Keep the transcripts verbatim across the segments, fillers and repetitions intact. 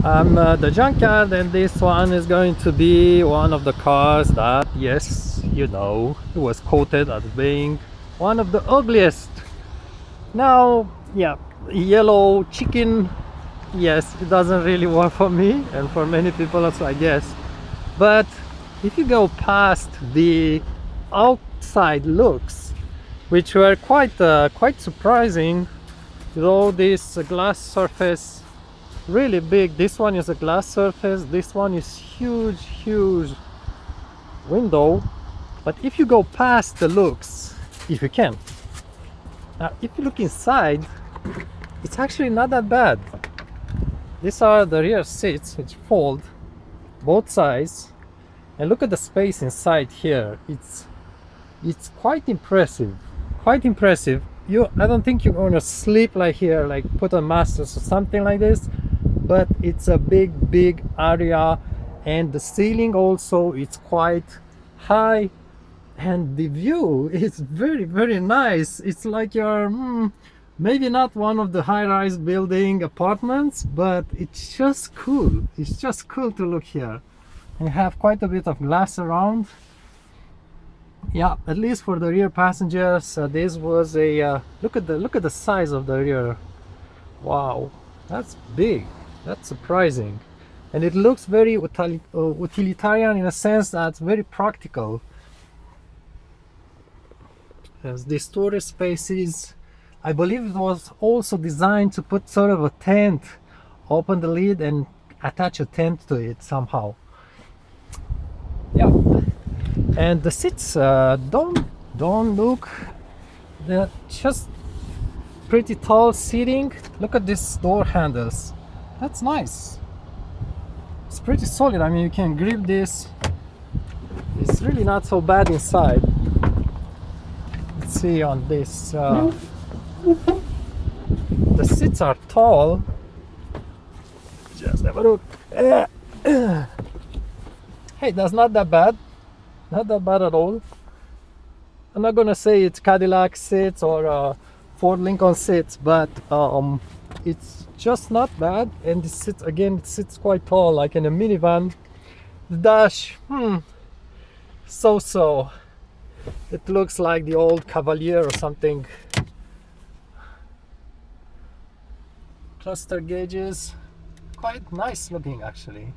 I'm uh, the junkyard, and this one is going to be one of the cars that, yes, you know, it was quoted as being one of the ugliest. Now, yeah, yellow chicken, yes, it doesn't really work for me and for many people also, I guess. But if you go past the outside looks, which were quite uh, quite surprising, with all this uh, glass surface, really big. This one is a glass surface, this one is huge huge window. But if you go past the looks, if you can, now if you look inside, it's actually not that bad. These are the rear seats which fold both sides, and look at the space inside here. It's it's quite impressive, quite impressive. You, I don't think you're gonna sleep like here, like put a mattress or something like this, but it's a big big area, and the ceiling also, it's quite high, and the view is very very nice. It's like you're hmm, maybe not one of the high-rise building apartments, but it's just cool. It's just cool to look here. And you have quite a bit of glass around. Yeah, at least for the rear passengers, uh, this was a uh, look at the look at the size of the rear. Wow, that's big. That's surprising, and it looks very util uh, utilitarian in a sense that's very practical. There's these storage spaces. I believe it was also designed to put sort of a tent, open the lid and attach a tent to it somehow. Yeah, and the seats uh, don't don't look, they're just pretty tall seating. Look at these door handles. That's nice. It's pretty solid. I mean, you can grip this. It's really not so bad inside. Let's see on this. Uh, the seats are tall. Just have a look. Hey, that's not that bad. Not that bad at all. I'm not gonna say it's Cadillac seats or uh, Ford Lincoln seats, but um, it's just not bad. And this sits again, it sits quite tall, like in a minivan. The dash, hmm, so-so. It looks like the old Cavalier or something. Cluster gauges, quite nice looking actually.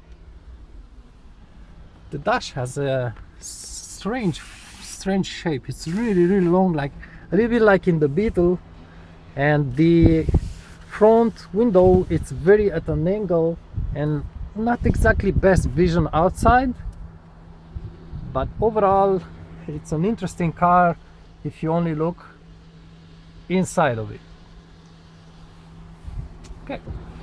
The dash has a strange strange shape. It's really really long, like a little bit like in the Beetle. And the front window, it's very at an angle and not exactly best vision outside, but overall it's an interesting car if you only look inside of it. Okay.